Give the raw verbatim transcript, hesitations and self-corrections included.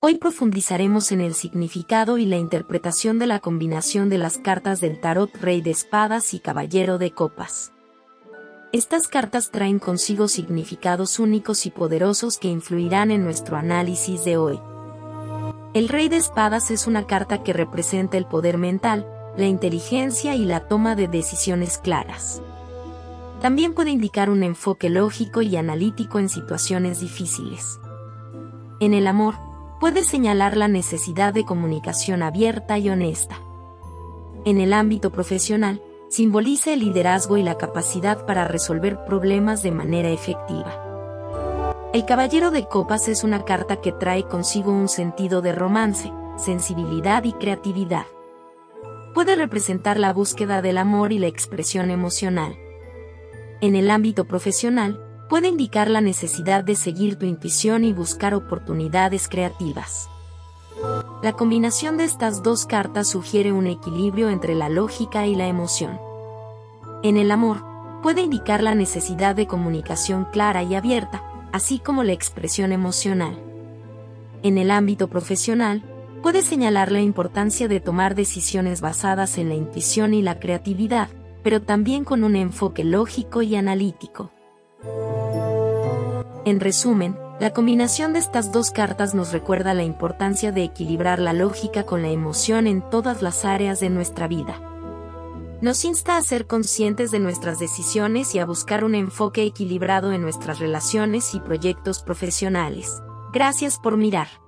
Hoy profundizaremos en el significado y la interpretación de la combinación de las cartas del tarot Rey de Espadas y Caballero de Copas. Estas cartas traen consigo significados únicos y poderosos que influirán en nuestro análisis de hoy. El Rey de Espadas es una carta que representa el poder mental, la inteligencia y la toma de decisiones claras. También puede indicar un enfoque lógico y analítico en situaciones difíciles. En el amor, puede señalar la necesidad de comunicación abierta y honesta. En el ámbito profesional, simboliza el liderazgo y la capacidad para resolver problemas de manera efectiva. El Caballero de Copas es una carta que trae consigo un sentido de romance, sensibilidad y creatividad. Puede representar la búsqueda del amor y la expresión emocional. En el ámbito profesional, puede indicar la necesidad de seguir tu intuición y buscar oportunidades creativas. La combinación de estas dos cartas sugiere un equilibrio entre la lógica y la emoción. En el amor, puede indicar la necesidad de comunicación clara y abierta, así como la expresión emocional. En el ámbito profesional, puede señalar la importancia de tomar decisiones basadas en la intuición y la creatividad, pero también con un enfoque lógico y analítico. En resumen, la combinación de estas dos cartas nos recuerda la importancia de equilibrar la lógica con la emoción en todas las áreas de nuestra vida. Nos insta a ser conscientes de nuestras decisiones y a buscar un enfoque equilibrado en nuestras relaciones y proyectos profesionales. Gracias por mirar.